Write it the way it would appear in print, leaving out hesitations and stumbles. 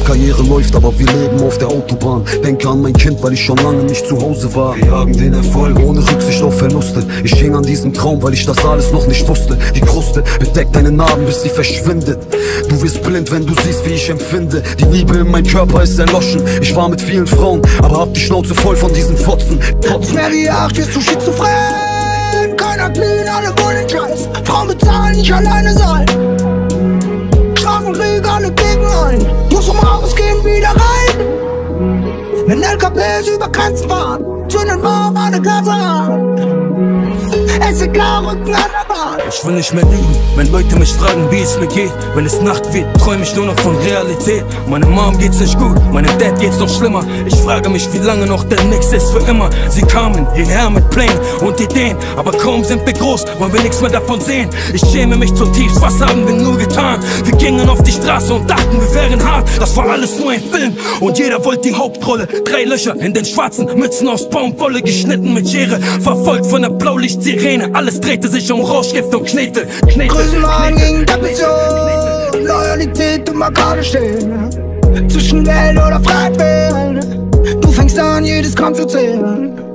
Karriere läuft, aber wir leben auf der Autobahn. Denke an mein Kind, weil ich schon lange nicht zu Hause war. Wir jagen den Erfolg ohne Rücksicht auf Verluste. Ich hing an diesem Traum, weil ich das alles noch nicht wusste. Die Kruste bedeckt deine Narben, bis sie verschwindet. Du wirst blind, wenn du siehst, wie ich empfinde. Die Liebe in meinem Körper ist erloschen. Ich war mit vielen Frauen, aber hab die Schnauze voll von diesen Fotzen. Nicht mehr wie 8, wirst du schizophren. Keiner clean, alle wollen Scheiß. Frauen bezahlen, nicht alleine sein. Straßenkrieg, alle gegen ein. Muss vom Haus gehen, wieder rein. Wenn LKWs über Grenzen fahren, zünden wir meine Gase an. Es ist egal, Rücken an der Bahn. Ich will nicht mehr lügen, wenn Leute mich fragen, wie es mir geht. Wenn es Nacht wird, träum ich nur noch von Realität. Meiner Mom geht's nicht gut, meinem Dad geht's noch schlimmer. Ich frage mich, wie lange noch, denn nix ist für immer. Sie kamen hierher mit Plänen und Ideen, aber kaum sind wir groß, wollen wir nichts mehr davon sehen. Ich schäme mich zutiefst, was haben wir nur getan? Wir gingen auf die Straße und dachten, wir wären hart. Das war alles nur ein Film und jeder wollte die Hauptrolle. 3 Löcher in den schwarzen Mützen aus Baumwolle, geschnitten mit Schere, verfolgt von der Blaulichtsirene. Alles drehte sich um Rauschgift und Knete. Größenwahn gegen Depression, Loyalität immer gerade stehen. Zwischen Geld oder Freiheit wählen. Du fängst an, jedes Gramm zu zählen.